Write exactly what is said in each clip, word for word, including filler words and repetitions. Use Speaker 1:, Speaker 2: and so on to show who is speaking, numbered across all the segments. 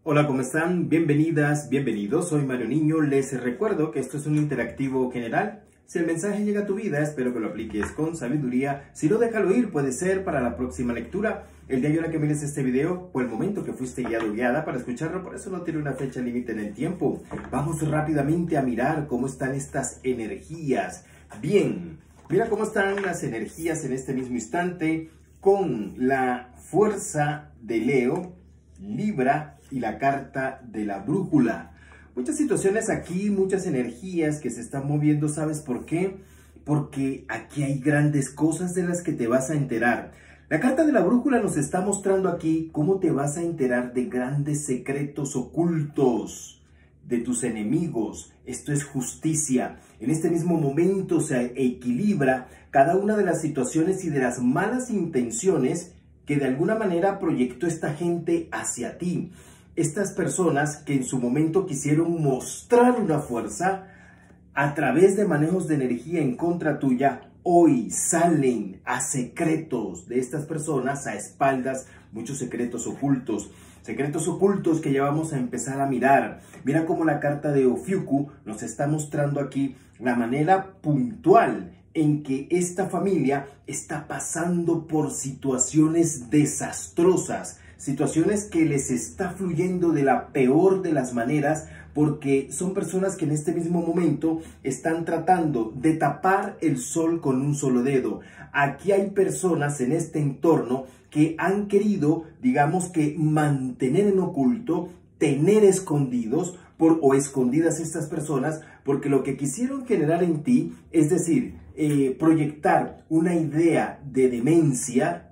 Speaker 1: Hola, ¿cómo están? Bienvenidas, bienvenidos. Soy Mario Niño. Les recuerdo que esto es un interactivo general. Si el mensaje llega a tu vida, espero que lo apliques con sabiduría. Si no, déjalo ir, puede ser para la próxima lectura. El día y hora que mires este video o el momento que fuiste guiado o guiada para escucharlo, por eso no tiene una fecha límite en el tiempo. Vamos rápidamente a mirar cómo están estas energías. Bien, mira cómo están las energías en este mismo instante con la fuerza de Leo, Libra y la carta de la brújula. Muchas situaciones aquí, muchas energías que se están moviendo. ¿Sabes por qué? Porque aquí hay grandes cosas de las que te vas a enterar. La carta de la brújula nos está mostrando aquí cómo te vas a enterar de grandes secretos ocultos de tus enemigos. Esto es justicia. En este mismo momento se equilibra cada una de las situaciones y de las malas intenciones que de alguna manera proyectó esta gente hacia ti. Estas personas que en su momento quisieron mostrar una fuerza a través de manejos de energía en contra tuya, hoy salen a secretos de estas personas, a espaldas, muchos secretos ocultos. Secretos ocultos que ya vamos a empezar a mirar. Mira cómo la carta de Ofiuku nos está mostrando aquí la manera puntual en que esta familia está pasando por situaciones desastrosas, situaciones que les está fluyendo de la peor de las maneras, porque son personas que en este mismo momento están tratando de tapar el sol con un solo dedo. Aquí hay personas en este entorno que han querido, digamos que, mantener en oculto, tener escondidos por, o escondidas estas personas, porque lo que quisieron generar en ti, es decir, eh, proyectar una idea de demencia.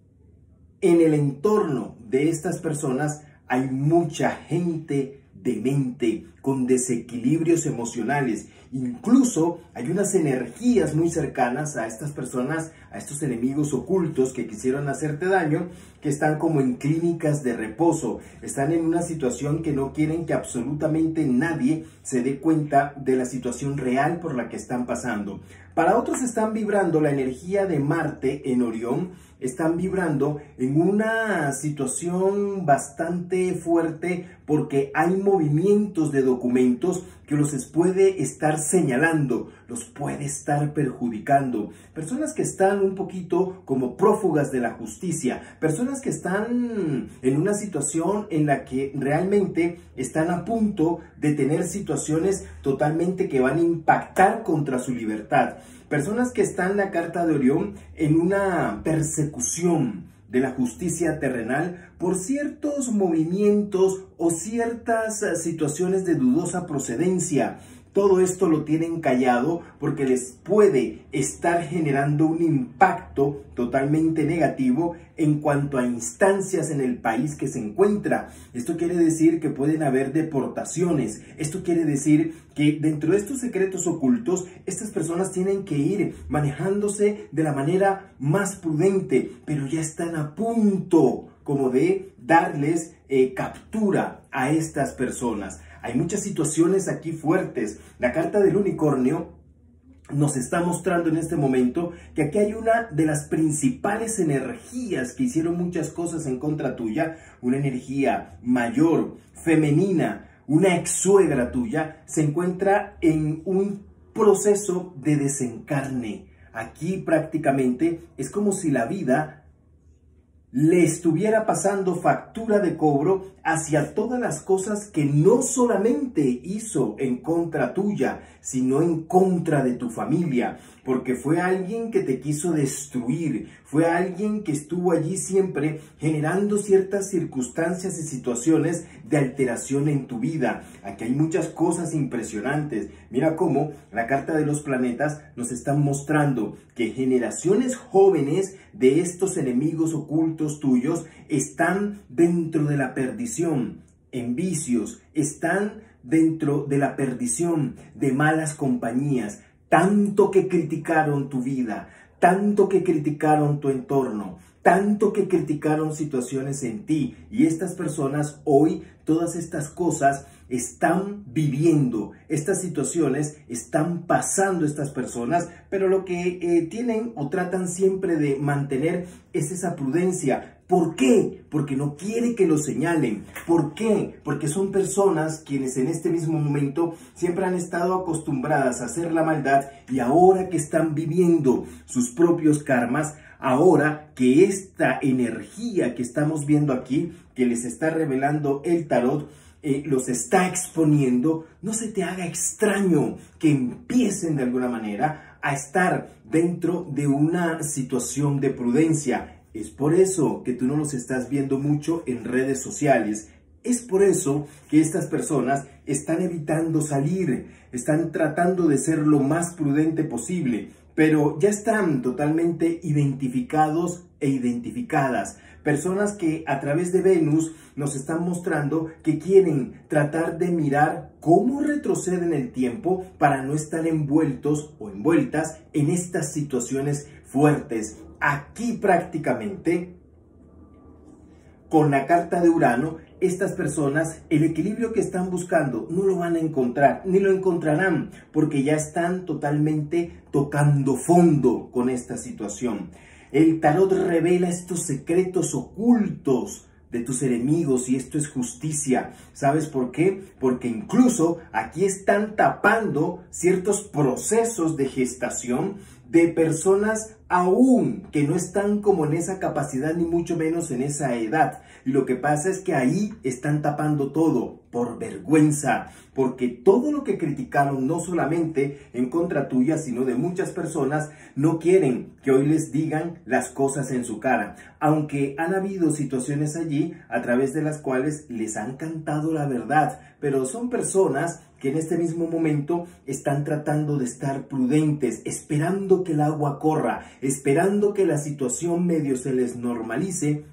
Speaker 1: En el entorno de estas personas hay mucha gente demente, con desequilibrios emocionales. Incluso hay unas energías muy cercanas a estas personas, a estos enemigos ocultos que quisieron hacerte daño, que están como en clínicas de reposo. Están en una situación que no quieren que absolutamente nadie se dé cuenta de la situación real por la que están pasando. Para otros están vibrando la energía de Marte en Orión, están vibrando en una situación bastante fuerte porque hay movimientos de documentos que los puede estar señalando, los puede estar perjudicando. Personas que están un poquito como prófugas de la justicia, personas que están en una situación en la que realmente están a punto de tener situaciones totalmente que van a impactar contra su libertad. Personas que están en la carta de Orión en una persecución de la justicia terrenal por ciertos movimientos o ciertas situaciones de dudosa procedencia. Todo esto lo tienen callado porque les puede estar generando un impacto totalmente negativo en cuanto a instancias en el país que se encuentra. Esto quiere decir que pueden haber deportaciones. Esto quiere decir que dentro de estos secretos ocultos, estas personas tienen que ir manejándose de la manera más prudente, pero ya están a punto como de darles eh, captura a estas personas. Hay muchas situaciones aquí fuertes. La carta del unicornio nos está mostrando en este momento que aquí hay una de las principales energías que hicieron muchas cosas en contra tuya, una energía mayor, femenina, una ex suegra tuya, se encuentra en un proceso de desencarne. Aquí prácticamente es como si la vida le estuviera pasando factura de cobro hacia todas las cosas que no solamente hizo en contra tuya, sino en contra de tu familia, porque fue alguien que te quiso destruir, fue alguien que estuvo allí siempre generando ciertas circunstancias y situaciones de alteración en tu vida. Aquí hay muchas cosas impresionantes. Mira cómo la carta de los planetas nos están mostrando que generaciones jóvenes de estos enemigos ocultos tuyos están dentro de la perdición, en vicios, están dentro de la perdición de malas compañías. Tanto que criticaron tu vida, tanto que criticaron tu entorno, tanto que criticaron situaciones en ti, y estas personas hoy, todas estas cosas están viviendo, estas situaciones están pasando estas personas, pero lo que eh, tienen o tratan siempre de mantener es esa prudencia. ¿Por qué? Porque no quiere que lo señalen. ¿Por qué? Porque son personas quienes en este mismo momento siempre han estado acostumbradas a hacer la maldad, y ahora que están viviendo sus propios karmas, ahora que esta energía que estamos viendo aquí, que les está revelando el tarot, eh, los está exponiendo, no se te haga extraño que empiecen de alguna manera a estar dentro de una situación de prudencia. Es por eso que tú no los estás viendo mucho en redes sociales. Es por eso que estas personas están evitando salir, están tratando de ser lo más prudente posible, pero ya están totalmente identificados e identificadas. Personas que a través de Venus nos están mostrando que quieren tratar de mirar cómo retroceden el tiempo para no estar envueltos o envueltas en estas situaciones fuertes. Aquí prácticamente, con la carta de Urano, estas personas, el equilibrio que están buscando no lo van a encontrar, ni lo encontrarán, porque ya están totalmente tocando fondo con esta situación. El tarot revela estos secretos ocultos de tus enemigos, y esto es justicia. ¿Sabes por qué? Porque incluso aquí están tapando ciertos procesos de gestación de personas aún que no están como en esa capacidad, ni mucho menos en esa edad. Y lo que pasa es que ahí están tapando todo por vergüenza, porque todo lo que criticaron, no solamente en contra tuya, sino de muchas personas, no quieren que hoy les digan las cosas en su cara, aunque han habido situaciones allí a través de las cuales les han cantado la verdad, pero son personas que en este mismo momento están tratando de estar prudentes, esperando que el agua corra, esperando que la situación medio se les normalice,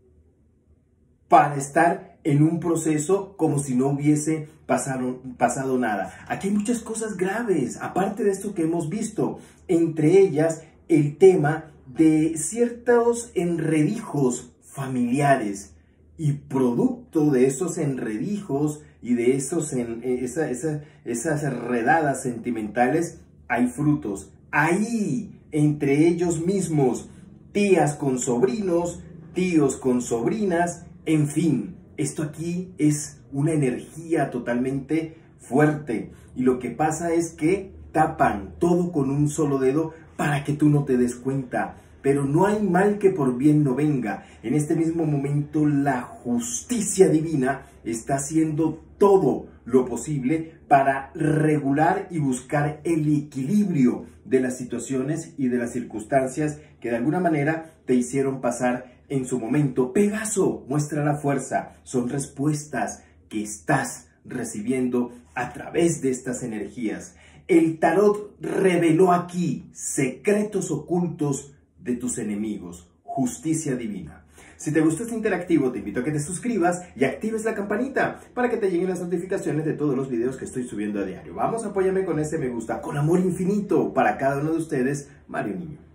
Speaker 1: para estar en un proceso como si no hubiese pasado, pasado nada. Aquí hay muchas cosas graves, aparte de esto que hemos visto, entre ellas el tema de ciertos enredijos familiares, y producto de esos enredijos y de esos en, esa, esa, esas redadas sentimentales hay frutos. Ahí, entre ellos mismos, tías con sobrinos, tíos con sobrinas, en fin, esto aquí es una energía totalmente fuerte, y lo que pasa es que tapan todo con un solo dedo para que tú no te des cuenta. Pero no hay mal que por bien no venga. En este mismo momento la justicia divina está haciendo todo lo posible para regular y buscar el equilibrio de las situaciones y de las circunstancias que de alguna manera te hicieron pasar en su momento. Pegaso muestra la fuerza. Son respuestas que estás recibiendo a través de estas energías. El tarot reveló aquí secretos ocultos de tus enemigos. Justicia divina. Si te gustó este interactivo, te invito a que te suscribas y actives la campanita para que te lleguen las notificaciones de todos los videos que estoy subiendo a diario. Vamos, apóyame con ese me gusta, con amor infinito para cada uno de ustedes, Mario Niño.